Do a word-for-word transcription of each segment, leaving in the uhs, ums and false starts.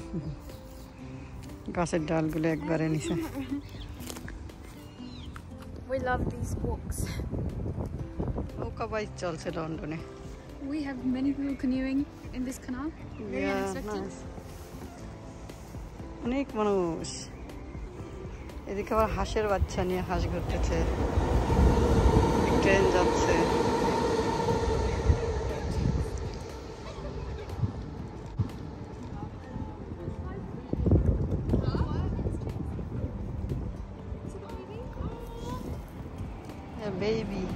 গাছের ডালগুলো একবারে নিচে। We love these walks. নৌকা বাইচ চলছে লন্ডনে। We have many people canoeing in this canal. Very Yeah, unexpected. nice. অনেক মানুষ। এদিকে আবার হাঁসের বাচ্চা নিয়ে হাঁস ঘুরতেছে, ট্রেন যাচ্ছে। Baby.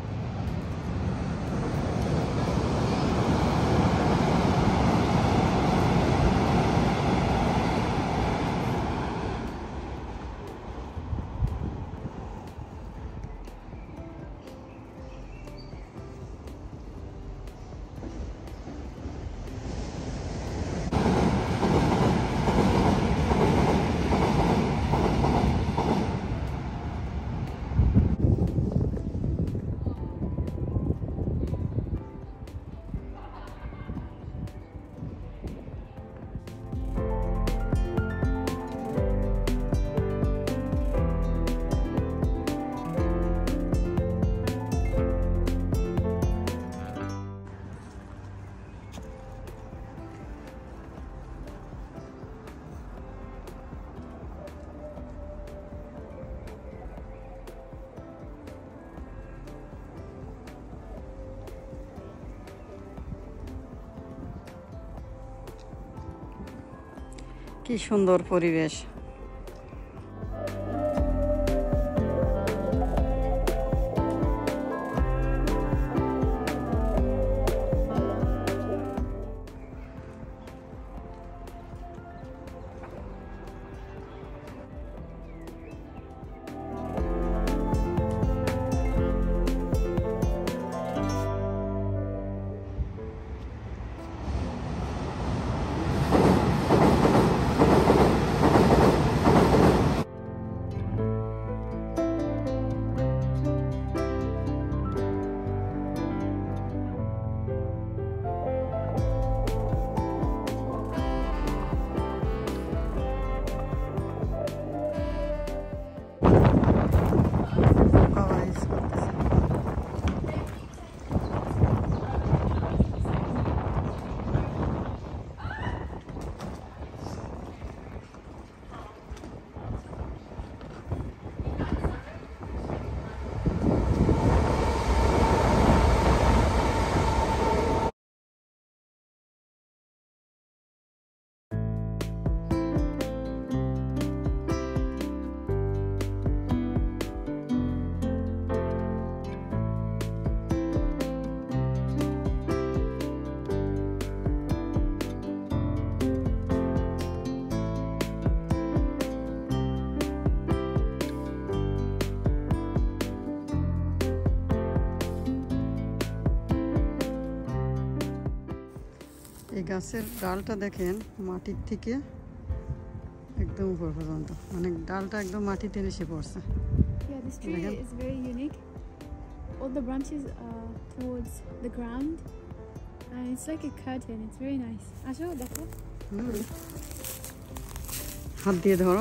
কি সুন্দর পরিবেশ। এই গাছের ডালটা দেখেন মাটির থেকে একদম উপর পর্যন্ত, মানে ডালটা একদম মাটিতে এসে পড়ছে। Yeah, this tree is very unique. All the branches are towards the ground and it's like a curtain. It's very nice. আসো দেখো। হাত দিয়ে ধরো।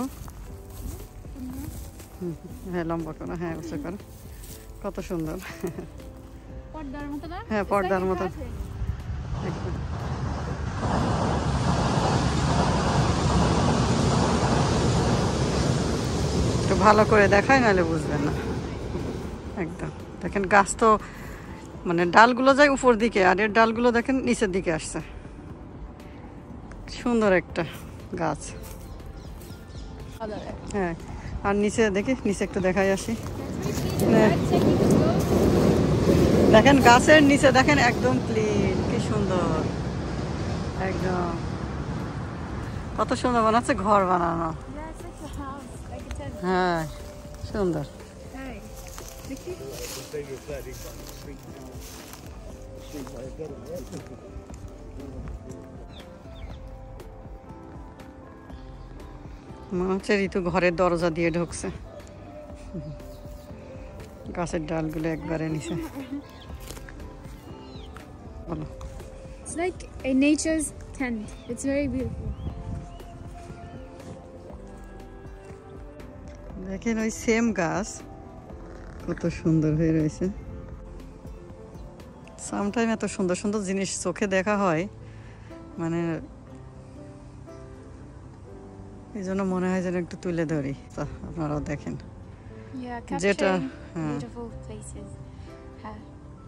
হ্যাঁ, লম্বা করো, হ্যাঁ উঁচু করো। কত সুন্দর। পর্দার মতো না? হ্যাঁ, পর্দার মতো। একটু ভালো করে দেখায়, নাহলে বুঝবেন না। একদম দেখেন, গাছ তো মানে ডালগুলো যায় উপর দিকে, আর এর ডালগুলো দেখেন নিচের দিকে আসছে। সুন্দর একটা গাছ। হ্যাঁ, আর নিচে দেখি, নিচে একটু দেখাই আসি। দেখেন গাছের নিচে দেখেন একদম ক্লিন, কি সুন্দর, একদম কত সুন্দর বানাচ্ছে, ঘর বানানো। হ্যাঁ, সুন্দর। মনে হচ্ছে ঋতু ঘরের দরজা দিয়ে ঢুকছে। গাছের ডালগুলো একবারে নিচে। বলো। It's like a nature's tent. It's very beautiful. দেখেন ওই সেম গাছ কত সুন্দর হয়ে রয়েছে। সামটাইম এত সুন্দর সুন্দর জিনিস চোখে দেখা হয়, মানে এই জন্য মনে হয় যেন একটু তুলে ধরি, তা আপনারাও দেখেন। Yeah, যেটা capturing হ্যাঁ beautiful places. হ্যাঁ,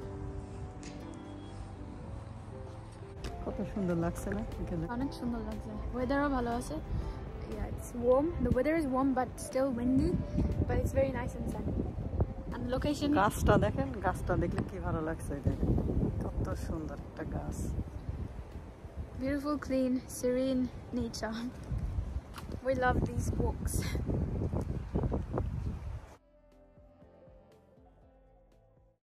কত সুন্দর লাগছে না বিকেলে? অনেক সুন্দর লাগছে। ওয়েদারও ভালো আছে। Yeah, it's warm. The weather is warm but still windy, but it's very nice and sunny. And the location. গাছটা দেখেন, গাছটা দেখলে কি ভালো লাগছে, দেখেন কত সুন্দর একটা গাছ। Beautiful, clean, serene nature. We love these walks.